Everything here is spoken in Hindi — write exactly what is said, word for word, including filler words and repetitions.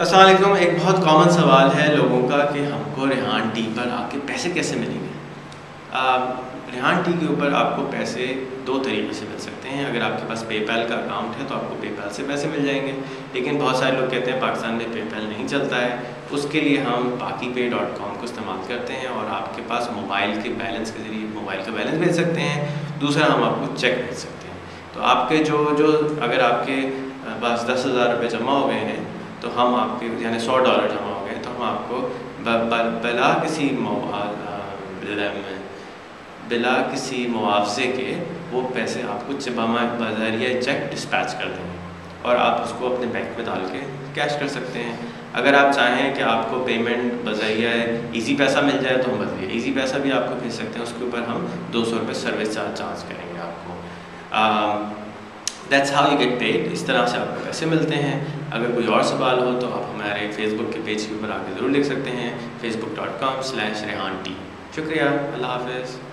अस्सलाम वालेकुम। एक बहुत कॉमन सवाल है लोगों का कि हमको रेहान टी पर आके पैसे कैसे मिलेंगे। रेहान टी के ऊपर आपको पैसे दो तरीके से मिल सकते हैं। अगर आपके पास पेपैल का अकाउंट है तो आपको पेपैल से पैसे मिल जाएंगे, लेकिन बहुत सारे लोग कहते हैं पाकिस्तान में पेपैल नहीं चलता है। उसके लिए हम बाकी पे डॉट कॉम को इस्तेमाल करते हैं और आपके पास मोबाइल के बैलेंस के ज़रिए मोबाइल का बैलेंस भेज सकते हैं। दूसरा, हम आपको चेक भेज सकते हैं। तो आपके जो जो अगर आपके पास दस हज़ार रुपये जमा हो गए हैं तो हम आपके यानी सौ डॉलर जमा हो गए तो हम आपको बिला किसी बिला किसी मुआवजे के वो पैसे आपको बज़रिया चेक डिस्पैच कर देंगे और आप उसको अपने बैंक में डाल के कैश कर सकते हैं। अगर आप चाहें कि आपको पेमेंट बज़रिया इजी पैसा मिल जाए तो हम बज़रिया इजी पैसा भी आपको भेज सकते हैं। उसके ऊपर हम दो सौ रुपये सर्विस चार्ज चार्ज करेंगे आपको। That's how you get paid. इस तरह से आपको पैसे मिलते हैं। अगर कोई और सवाल हो तो आप हमारे फेसबुक के पेज के ऊपर आके ज़रूर लिख सकते हैं, Facebook dot com slash Rehan T. शुक्रिया, अल्लाह हाफ़िज़।